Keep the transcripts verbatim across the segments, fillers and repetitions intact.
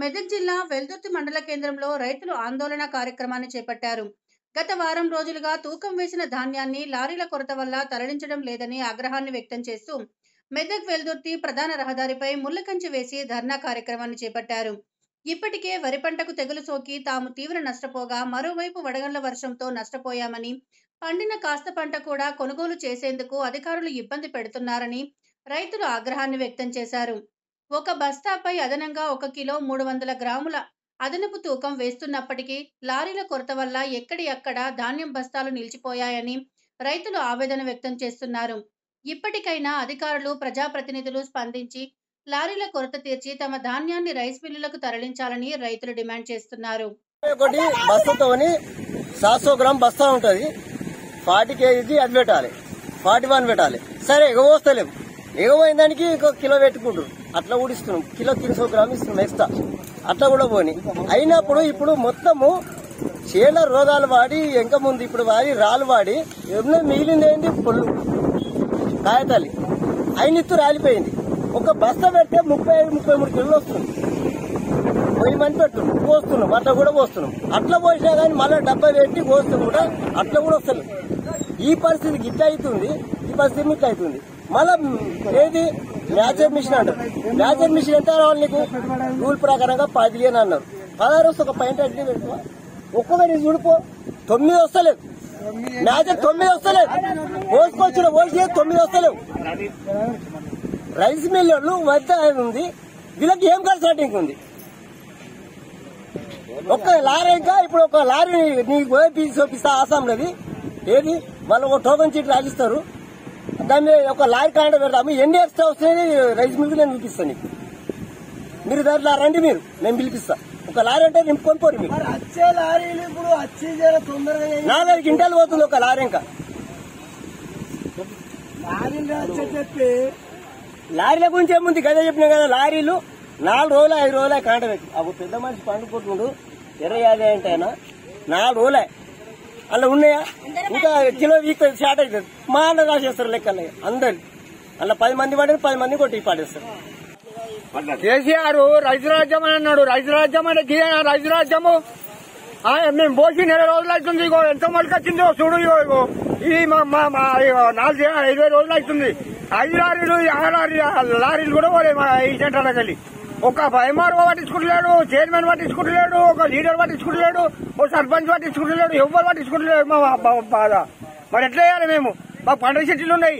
మెదక్ జిల్లా వెల్దుర్తి మండల కేంద్రంలో రైతులు ఆందోళన కార్యక్రమాన్ని చేపట్టారు. గత వారం రోజులుగా తూకం వేసిన ధాన్యాన్ని లారీల కొరత వల్ల తరలించడం లేదని ఆగ్రహాన్ని వ్యక్తం చేస్తూ మెదక్ వెల్దుర్తి ప్రధాన రహదారిపై ముళ్లకంచె వేసి ధర్నా కార్యక్రమాన్ని చేపట్టారు. ఇప్పటికే వరి పంటకు తెగులు సోకి తాము తీవ్ర నష్టపోగా మరోవైపు వడగండ్ల వర్షంతో నష్టపోయామని, పండిన కాస్త పంట కూడా కొనుగోలు చేసేందుకు అధికారులు ఇబ్బంది పెడుతున్నారని రైతులు ఆగ్రహాన్ని వ్యక్తం చేశారు. ఒక బస్తాపై అదనంగా ఒక కిలో మూడు వందల గ్రాముల అదనపు తూకం వేస్తున్నప్పటికీ లారీల కొరత వల్ల ఎక్కడి అక్కడ ధాన్యం బస్తాలు నిలిచిపోయాయని రైతులు ఆవేదన వ్యక్తం చేస్తున్నారు. ఇప్పటికైనా అధికారులు, ప్రజాప్రతినిధులు స్పందించి లారీల కొరత తీర్చి తమ ధాన్యాన్ని రైస్ మిల్లులకు తరలించాలని రైతులు డిమాండ్ చేస్తున్నారు. బస్తా ఉంటది, ఫార్టీ కేజీ అది పెట్టాలి, ఫార్టీ వన్ పెట్టాలి. సరే ఎగవస్తలేము, ఎగపోయిన దానికి ఇంకో కిలో పెట్టుకుంటారు, అట్లా కూడా ఇస్తున్నాం. కిలో తినసో గ్రామ్ ఇస్తున్నాం ఎక్స్ట్రా, అట్లా కూడా పోని. అయినప్పుడు ఇప్పుడు మొత్తము చేల రోగాలు వాడి వెంక ముందు ఇప్పుడు వాడి రాళ్ళు వాడి ఏమన్నా మిగిలింది ఏంటి పొల్లు కాయతాలి అయినెత్తు రాలిపోయింది. ఒక బస్తా పెడితే ముప్పై ఐదు ముప్పై మూడు కిలోలు వస్తుంది. వెయ్యి మంది పెట్టున్నాం, పోస్తున్నాం, అట్లా కూడా పోస్తున్నాం. అట్లా పోసినా కానీ మళ్ళీ డబ్బా పెట్టి పోస్తున్నాం కూడా అట్లా కూడా వస్తుంది. ఈ పరిస్థితి గిట్ట అవుతుంది, ఈ పరిస్థితి ఇట్లా అవుతుంది. మళ్ళా ఏది మ్యాచర్ మిషన్ అంటారు. మ్యాచర్ మిషన్ ఎంత రావాలి నీకు? రూల్ ప్రకారంగా పదిహేను అన్నారు, పదహారు వస్తే ఒక పాయింట్ అడ్డీ పెట్టుకో. ఒక్కొక్కటి చూడిపో, తొమ్మిది వస్తలేదు. మ్యాచర్ తొమ్మిది వస్తలేదు, పోసుకొచ్చిన పోసి తొమ్మిది వస్తలేవు. రైస్ మిల్లు వద్ద ఉంది, వీళ్ళకి ఏం కన్సల్టింగ్ ఉంది? ఒక్క లారీ ఇంకా ఇప్పుడు ఒక లారీ నీకు పోయి చూపిస్తా ఆసాంలోది ఏది వాళ్ళు ఒక టోకన్ చీట్ రాసిస్తారు, దాన్ని ఒక లారీ కాంట పెడతాము. ఎన్ని ఎక్స్ట్రా వస్తాయి రైస్ మిల్కి నేను పిలిపిస్తాను నీకు. మీరు దాంట్లో రండి, మీరు నేను పిలిపిస్తా. ఒక లారీ అంటే నింపుకొని పోరు. మీరు నాలుగు క్వింటాలు పోతుంది ఒక లారీ. ఇంకా లారీల గురించి ఏముంది కదా చెప్పినా కదా. లారీలు నాలుగు రోజులు ఐదు రోజులే కాంట పెట్టి అప్పుడు పెద్ద మనిషి పండుకుంటుండు ఇరవై యాభై అంటే ఆయన నాలుగు రోజులే అలా ఉన్నాయా? ఇంకా కిలో వీక్ స్టార్ట్ అవుతుంది. మా అన్న రాసేస్తారు లెక్కలు అందరు. అలా పది మంది పడి పది మంది కొట్టి పాడేస్తారు. కేసీఆర్ రైతు రాజ్యం అని అన్నాడు. రైతు రాజ్యం అంటే గిరేనా రైతు రాజ్యము? మేము పోసి నెల రోజులు అవుతుంది. ఇగో ఎంత మొలకొచ్చిందో చూడు. ఇగో ఇది నాలుగు ఇరవై రోజులు అవుతుంది. ఐదు లారీలు ఆరు లారీ లారీలు కూడా పోలే మా ఈ సెంటర్లోకి వెళ్ళి. ఒక ఎంఆర్ఓ పట్టించుకుంటలేడు, చైర్మన్ పట్టించుకుంటలేడు, ఒక లీడర్ పట్టించుకుంటలేడు, ఒక సర్పంచ్ పట్టించుకుంటలేడు, ఎవరు పట్టించుకుంటలేడు. మా బాధ మరి ఎట్లా వేయాలి? మేము మా పండుగ చెట్లు ఉన్నాయి,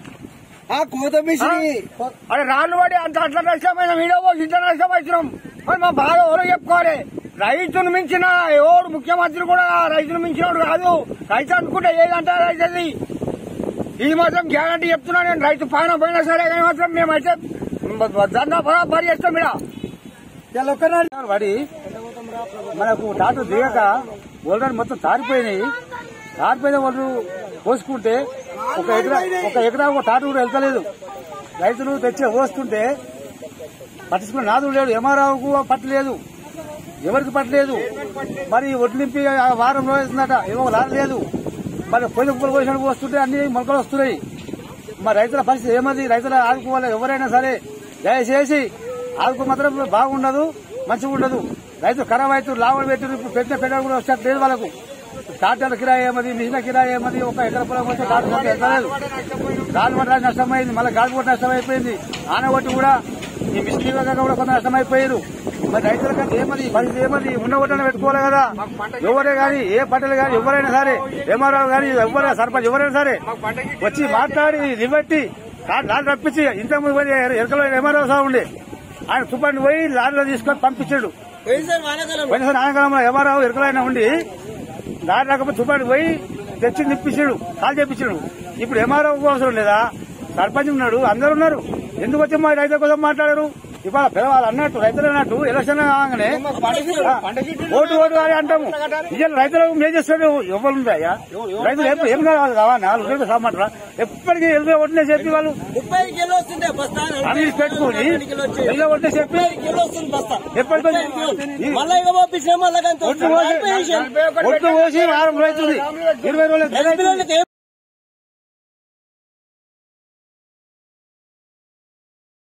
అదే రాళ్ళు పడి అంత అట్లా నష్టమైన వీడియో ఇంత నష్టం అవుతున్నాం. మరి మా బాధ ఎవరో చెప్పుకోవాలి. రైతును మించిన ఎవరు ముఖ్యమంత్రి కూడా రైతును మించినోడు కాదు. రైతు అనుకుంటే ఏదంటారు రైతుది. ఇది మాత్రం గ్యారంటీ చెప్తున్నా నేను. రైతు పైన పోయినా సరే కానీ మాత్రం మేమైతే దండా బరాబరి చేస్తాం. ఇక్కడ పడి మనకు టాటు దిగక ఒళ్ళని మొత్తం తారిపోయినాయి. తారిపోయిన వాళ్ళు పోసుకుంటే ఒక ఎకరా ఒక ఎకరా ఒక టాటు కూడా వెళ్తలేదు. రైతులు తెచ్చి పోస్తుంటే పట్టించుకున్న నాదుడు లేడు, ఎంఆర్ఓకు పట్టలేదు, ఎవరికి పట్టలేదు. మరి ఒడ్లింపి వారం రోజుందట, ఏమో లారలేదు. మరి పొయ్యి పువ్వులు పోసినట్టు పోస్తుంటే అన్ని మొలకలు వస్తున్నాయి. మరి రైతుల పరిస్థితి ఏమది? రైతుల ఆదుకోవాలి ఎవరైనా సరే. దయచేసి ఆదుకో మాత్రం బాగుండదు, మంచిగా ఉండదు. రైతులు ఖరాబ్ అవుతారు, లాభాలు పెట్టారు. ఇప్పుడు పెట్టిన పెట్టడం కూడా వచ్చేది లేదు వాళ్ళకు. ట్రాక్టర్ల కిరాయి ఏమది, మిషన్ కిరాయి ఏమది. ఒక ఎకర పొలం వస్తే ట్రాక్టర్ మొత్తం ఎక్కలేదు. గాలి పట్టడానికి నష్టమైంది, మళ్ళీ గాలి కొట్టి నష్టమైపోయింది. ఆనగొట్టి కూడా ఈ మిషన్ కూడా కొంత నష్టమైపోయారు. మరి రైతులకంటే ఏమది పరిస్థితి ఏమది? ఉండగొట్టని పెట్టుకోవాలి కదా. ఎవరే గాని ఏ పంటలు గాని ఎవరైనా సరే, ఎంఆర్ఓ గాని ఎవరైనా సర్పంచ్ ఎవరైనా సరే వచ్చి మాట్లాడి నిలబెట్టి లారీ రప్పించి ఇంతకుముందు పోయి ఎరకలో ఎంఆర్ఓ సార్ ఉండే ఆయన తుపాన్ని పోయి లారీలో తీసుకొని పంపించాడు. పోయినసారి ఆనకాలంలో ఎంఆర్ఓ ఎరకలైనా ఉండి లారీ రాకపోతే తుపాన్ని పోయి తెచ్చి నిప్పించాడు, కాల్ చేపించాడు. ఇప్పుడు ఎంఆర్ఓ అవసరం లేదా? సర్పంచ్ ఉన్నాడు, అందరు ఉన్నారు. ఎందుకు వచ్చి మా రైతుల కోసం మాట్లాడారు? ఇవాళ పిల్లవాళ్ళు అన్నట్టు రైతులు అన్నట్టు ఎలక్షన్ కాగానే ఓటు ఓటు అని అంటాము. ఇవాళ రైతులకు మేం చేస్తాడు ఎవరు ఉందయ్యా? రైతులు ఏం కావాలి కావా? నాలుగు రేపు సామంటారా? ఎప్పటికీ ఎల్లు ఓట్లే చెప్పి వాళ్ళు అన్ని పెట్టుకుని ఎల్లు ఓట్లే చెప్పి ఎప్పటికీ ఒట్టు పోసి వారం రైతుంది ఇరవై రోజులు